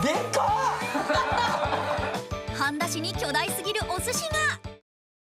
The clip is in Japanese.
でかっ。 半田市に巨大すぎるお寿司が。